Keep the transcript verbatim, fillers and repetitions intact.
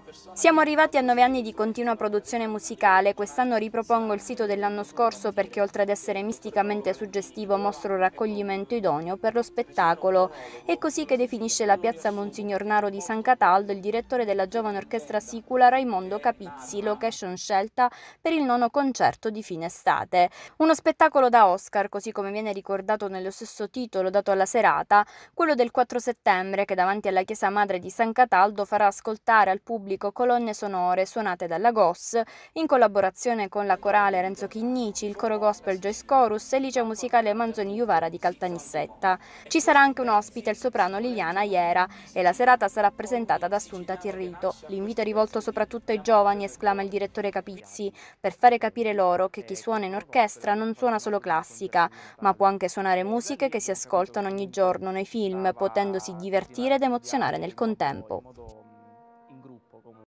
Siamo arrivati a nove anni di continua produzione musicale. Quest'anno ripropongo il sito dell'anno scorso perché oltre ad essere misticamente suggestivo mostro un raccoglimento idoneo per lo spettacolo. È così che definisce la piazza Monsignor Naro di San Cataldo il direttore della giovane orchestra sicula Raimondo Capizzi, location scelta per il nono concerto di fine estate. Uno spettacolo da Oscar, così come viene ricordato nello stesso titolo dato alla serata, quello del quattro settembre che davanti alla chiesa madre di San Cataldo farà ascoltare al pubblico colonne sonore suonate dalla G O S in collaborazione con la corale Renzo Chinnici, il coro gospel Joyce Chorus e il liceo musicale Manzoni Juvara di Caltanissetta. Ci sarà anche un ospite, il soprano Liliana Iera, e la serata sarà presentata da Assunta Tirrito. L'invito è rivolto soprattutto ai giovani, esclama il direttore Capizzi, per fare capire loro che chi suona in orchestra non suona solo classica, ma può anche suonare musiche che si ascoltano ogni giorno nei film, potendosi divertire ed emozionare nel contempo.